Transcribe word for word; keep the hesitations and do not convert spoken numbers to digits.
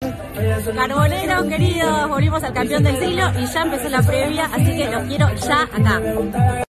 Carboneros queridos, volvimos al campeón del siglo y ya empezó la previa, así que los quiero ya acá.